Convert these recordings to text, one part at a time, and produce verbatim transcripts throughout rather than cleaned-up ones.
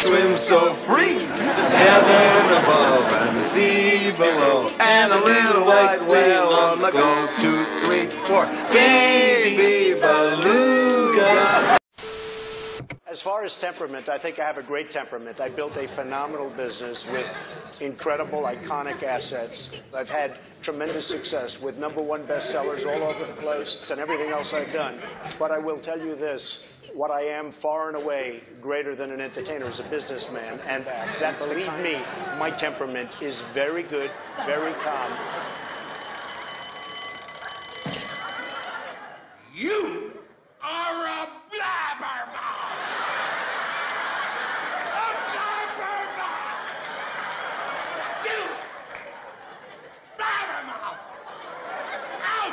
swim so free. Heaven above and the sea below, and a little white whale on the go. Two, three, four. Baby beluga. As far as temperament, I think I have a great temperament. I built a phenomenal business with incredible, iconic assets. I've had tremendous success with number one bestsellers all over the place and everything else I've done. But I will tell you this, what I am far and away greater than an entertainer is a businessman. And that, believe me, my temperament is very good, very calm. You are a blabbermouth! A blabbermouth! You! Blabbermouth! Out!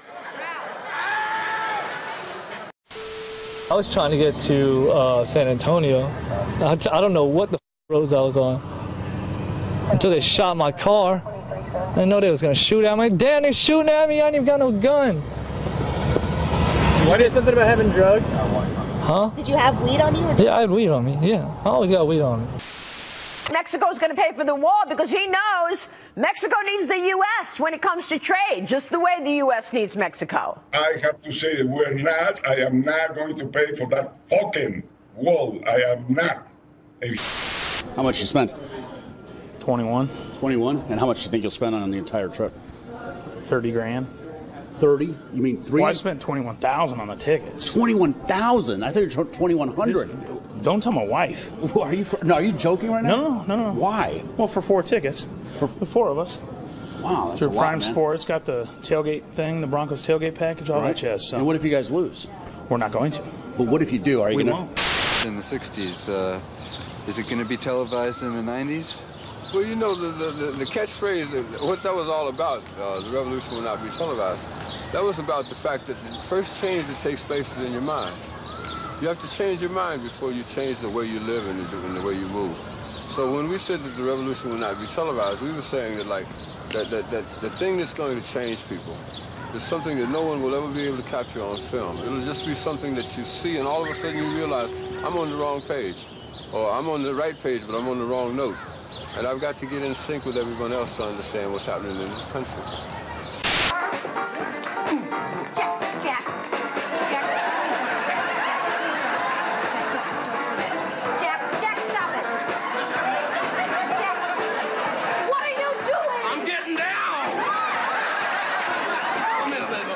I was trying to get to uh, San Antonio. I, t I don't know what the f roads I was on until they shot my car. I didn't know they was gonna shoot at me. Damn, they're shooting at me. I ain't even got no gun. What is something about having drugs? Huh? Did you have weed on you? Yeah, I had weed on me. Yeah, I always got weed on me. Mexico's going to pay for the wall because he knows Mexico needs the U S when it comes to trade, just the way the U S needs Mexico. I have to say that we're not, I am not going to pay for that fucking wall. I am not. A How much you spent? twenty-one. twenty-one? And how much do you think you'll spend on the entire trip? thirty grand. thirty? You mean three? Well, I spent twenty-one thousand on the tickets. twenty-one thousand? I thought you were twenty-one hundred. Don't tell my wife. Are you, no, are you joking right now? No, no, no. Why? Well, for four tickets. For the four of us. Wow, that's Through a lot, Prime man. Sports, got the tailgate thing, the Broncos tailgate package, all Right. that jazz. So. And what if you guys lose? We're not going to. But what if you do? Are you We gonna? won't. In the sixties, uh, is it going to be televised in the nineties? Well, you know, the, the, the, the catchphrase, what that was all about, uh, the revolution will not be televised, that was about the fact that the first change that takes place is in your mind. You have to change your mind before you change the way you live and the, and the way you move. So when we said that the revolution will not be televised, we were saying that, like, that, that, that the thing that's going to change people is something that no one will ever be able to capture on film. It'll just be something that you see, and all of a sudden you realize, I'm on the wrong page, or I'm on the right page, but I'm on the wrong note. And I've got to get in sync with everyone else to understand what's happening in this country. Jack, Jack, Jack, please don't do that. Jack, please don't. Jack, don't, don't do that. Jack, Jack, stop it. Jack, what are you doing? I'm getting down! Come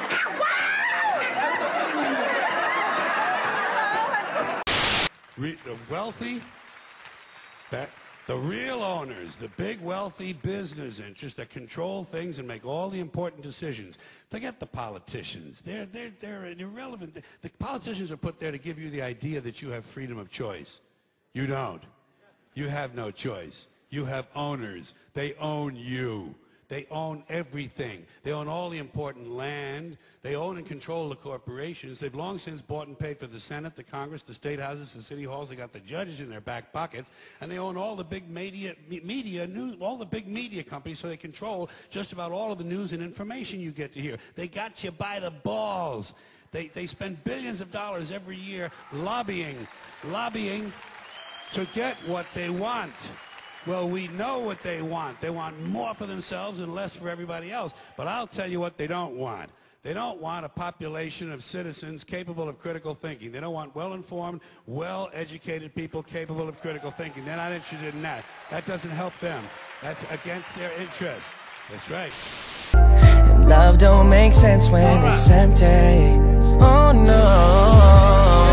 here, baby. Re- the wealthy, that the real owners, the big wealthy business interests that control things and make all the important decisions. Forget the politicians. They're, they're, they're irrelevant. The politicians are put there to give you the idea that you have freedom of choice. You don't. You have no choice. You have owners. They own you. They own everything. They own all the important land. They own and control the corporations. They've long since bought and paid for the Senate, the Congress, the state houses, the city halls. They got the judges in their back pockets. And they own all the big media, media news, all the big media companies, so they control just about all of the news and information you get to hear. They got you by the balls. They, they spend billions of dollars every year lobbying, lobbying to get what they want. Well, we know what they want. They want more for themselves and less for everybody else. But I'll tell you what they don't want. They don't want a population of citizens capable of critical thinking. They don't want well-informed, well-educated people capable of critical thinking. They're not interested in that. That doesn't help them. That's against their interest. That's right. And love don't make sense when it's empty. Oh, no.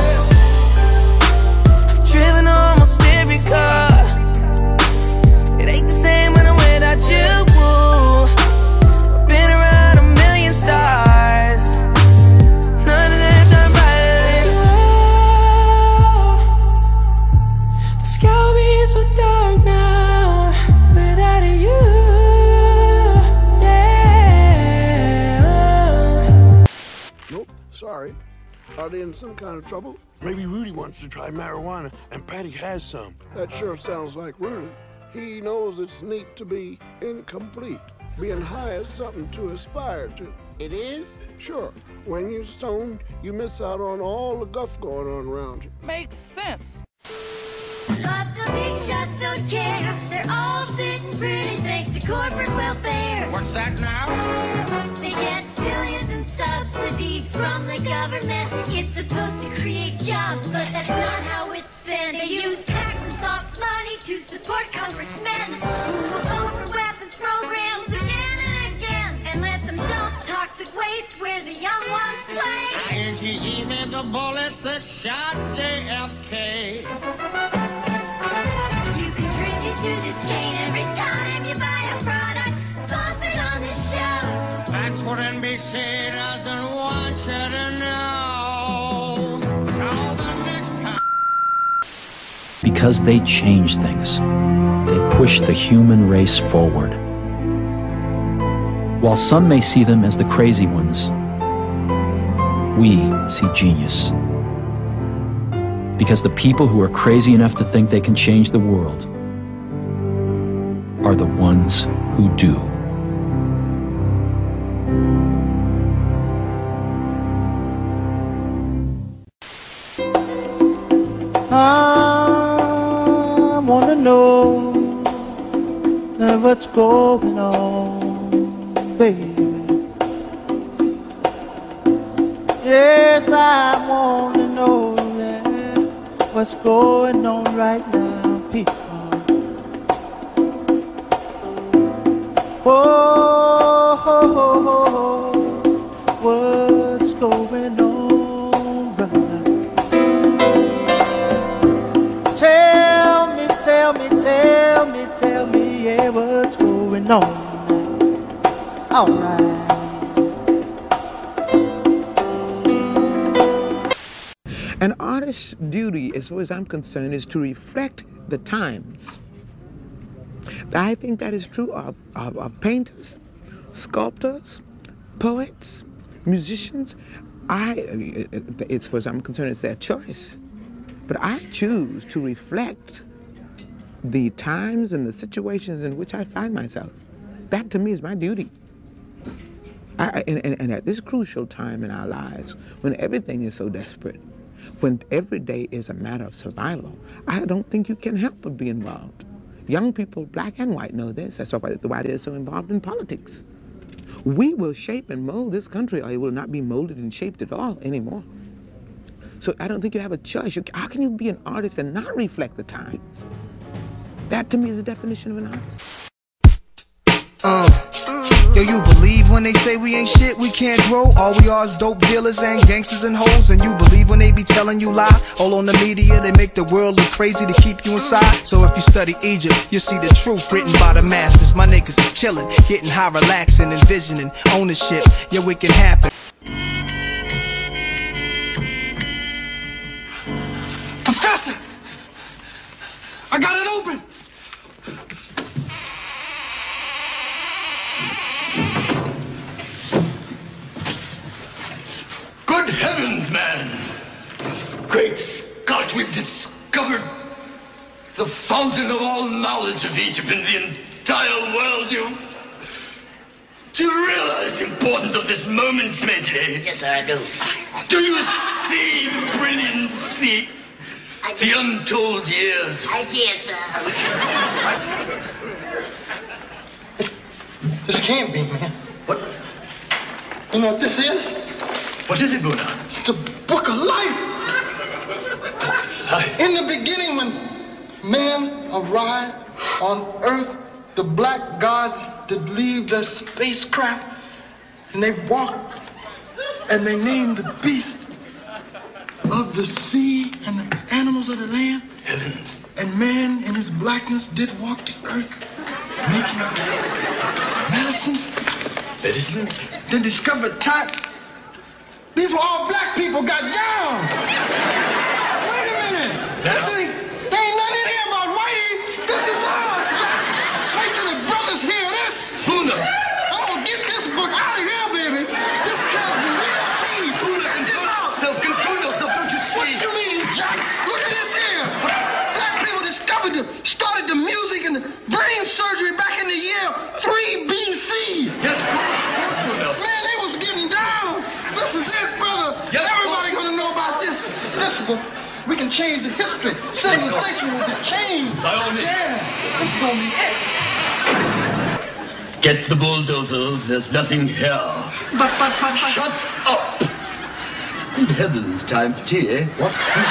I've driven almost every car. It ain't the same when I'm without you. I've been around a million stars. None of them shine brighter than you. The sky will be so dark now without you. Yeah. Nope, sorry. Are they in some kind of trouble? Maybe Rudy wants to try marijuana, and Patty has some. That sure sounds like Rudy. He knows it's neat to be incomplete. Being high is something to aspire to. It is? Sure. When you're stoned, you miss out on all the guff going on around you. Makes sense. But the big shots don't care. They're all sitting pretty thanks to corporate welfare. What's that now? They get billions in subsidies from the government. It's supposed to create jobs, but that's not how it's spent. They use tax and soft money to support congressmen who will vote for weapons programs again and again and let them dump toxic waste where the young ones play. I N G E made the bullets that shot J F K. You contribute to this chain every time you buy a product sponsored on this show. That's what N B C doesn't want you to know. So the next time. Because they change things, they push the human race forward. While some may see them as the crazy ones, we see genius. Because the people who are crazy enough to think they can change the world are the ones who do. I wanna know what's going on, baby. Yes, I wanna know yeah, what's going on right now, people. Oh, oh, oh, oh, what's going on, brother? Tell me, tell me, tell me, tell me, yeah, what's going on? All right. An artist's duty, as far as I'm concerned, is to reflect the times. I think that is true of, of, of painters, sculptors, poets, musicians. I, it's, as far as I'm concerned, it's their choice. But I choose to reflect the times and the situations in which I find myself. That, to me, is my duty. I, and, and, and at this crucial time in our lives, when everything is so desperate, when every day is a matter of survival, I don't think you can help but be involved. Young people, black and white, know this. That's why they're so involved in politics. We will shape and mold this country, or it will not be molded and shaped at all anymore. So I don't think you have a choice. You, how can you be an artist and not reflect the times? That, to me, is the definition of an artist. Uh, yo, you believe when they say we ain't shit, we can't grow? All we are is dope dealers and gangsters and hoes. And you believe when they be telling you lie? All on the media, they make the world look crazy to keep you inside. So if you study Egypt, you'll see the truth written by the masters. My niggas is chilling, getting high, relaxing, envisioning ownership. Yeah, it can happen. Professor! I got it open! Good heavens, man! Great Scott, we've discovered the fountain of all knowledge of Egypt in the entire world. You... Do you realize the importance of this moment, Smedley? Yes, sir, I do. Do you see the brilliance, the... the untold years? I see it, sir. This can't be, man. What? You know what this is? What is it, Buna? It's the Book of Life. Book of Life. In the beginning, when man arrived on Earth, the black gods did leave their spacecraft, and they walked, and they named the beast of the sea and the animals of the land. Heavens. And man in his blackness did walk the earth, making medicine. Medicine? They discovered time. These were all black people got down. Wait a minute. Now? This ain't, there ain't nothing in here about whitey. This is ours, Jack. Wait till the brothers hear this. Luna. I'm gonna get this book out of here, baby. This tells me real tea. Check this out. Self-control yourself, don't you see? What you mean, Jack? Look at this here. Black people discovered the, started the music and the brain surgery back in the year three B C. Yes, of course, of course, Luna. Man, they was getting down. This is it, brother. Yes, everybody gonna know about this. This book. We can change the history. Civilization will be changed. By all means. Yeah, this is gonna be it. Get the bulldozers. There's nothing here. But, but, but, but. Shut up. Good heavens, time for tea, eh? What?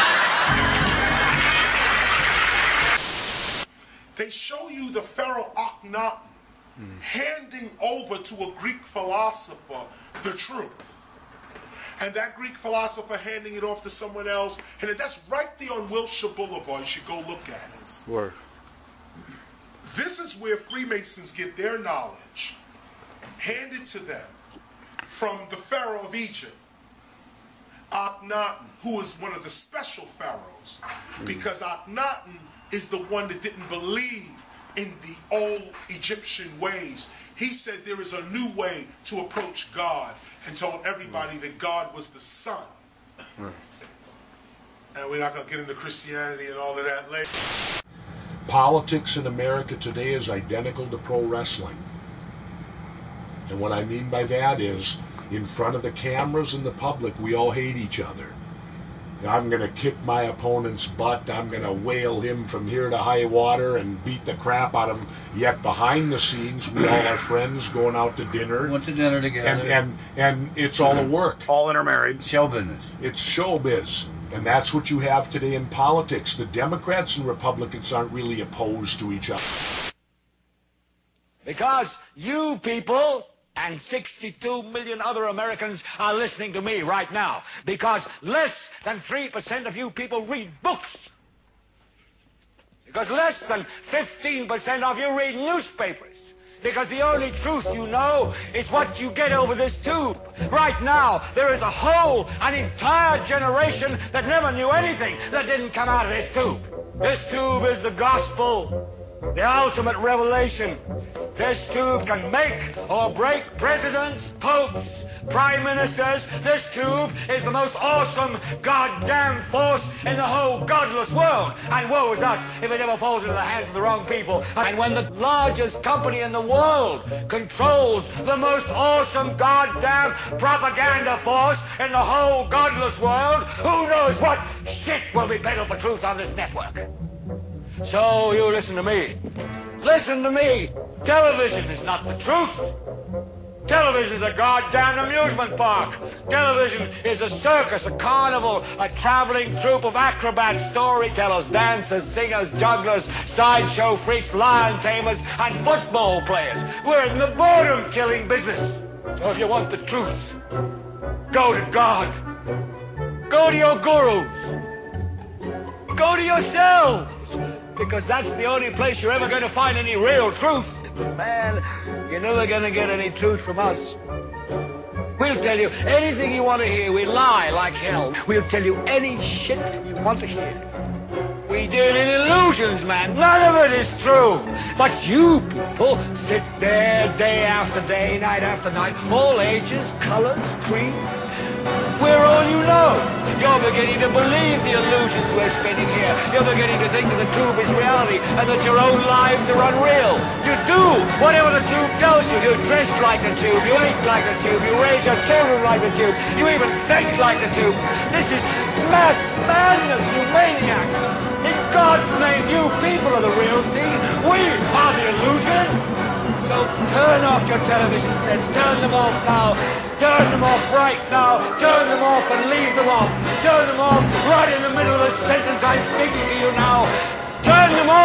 They show you the pharaoh Akhenaten mm. handing over to a Greek philosopher the truth. And that Greek philosopher handing it off to someone else. And that's right there on Wilshire Boulevard. You should go look at it. Word. This is where Freemasons get their knowledge handed to them from the pharaoh of Egypt, Akhenaten, who is one of the special pharaohs, mm. because Akhenaten is the one that didn't believe in the old Egyptian ways. He said there is a new way to approach God and told everybody that God was the Son. Right. And we're not going to get into Christianity and all of that later. Politics in America today is identical to pro wrestling. And what I mean by that is, in front of the cameras and the public, we all hate each other. I'm going to kick my opponent's butt. I'm going to whale him from here to high water and beat the crap out of him. Yet behind the scenes, we all are friends going out to dinner. Went to dinner together. And, and, and it's all a work. All intermarried. Show business. It's showbiz. And that's what you have today in politics. The Democrats and Republicans aren't really opposed to each other. Because you people and sixty-two million other Americans are listening to me right now. Because less than three percent of you people read books. Because less than fifteen percent of you read newspapers. Because the only truth you know is what you get over this tube. Right now, there is a whole, an entire generation that never knew anything that didn't come out of this tube. This tube is the gospel. The ultimate revelation. This tube can make or break presidents, popes, prime ministers. This tube is the most awesome goddamn force in the whole godless world. And woe is us if it ever falls into the hands of the wrong people. And when the largest company in the world controls the most awesome goddamn propaganda force in the whole godless world, who knows what shit will be peddled for truth on this network. So you listen to me. Listen to me. Television is not the truth. Television is a goddamn amusement park. Television is a circus, a carnival, a traveling troupe of acrobats, storytellers, dancers, singers, jugglers, sideshow freaks, lion tamers, and football players. We're in the boredom-killing business. So if you want the truth, go to God. Go to your gurus. Go to yourselves. Because that's the only place you're ever going to find any real truth. But man, you're never going to get any truth from us. We'll tell you anything you want to hear. We lie like hell. We'll tell you any shit you want to hear. We deal in illusions, man. None of it is true. But you people sit there day after day, night after night, all ages, colors, creeds. We're all you know. You're beginning to believe the illusions we're spinning here. You're beginning to think that the tube is reality and that your own lives are unreal. You do whatever the tube tells you. You dress like the tube. You eat like the tube. You raise your children like the tube. You even think like the tube. This is mass madness, you maniacs. In God's name, you people are the real thing. We are the illusion. So turn off your television sets. Turn them off now. Turn them off right now. Turn them off and leave them off. Turn them off right in the middle of the sentence I'm speaking to you now. Turn them off.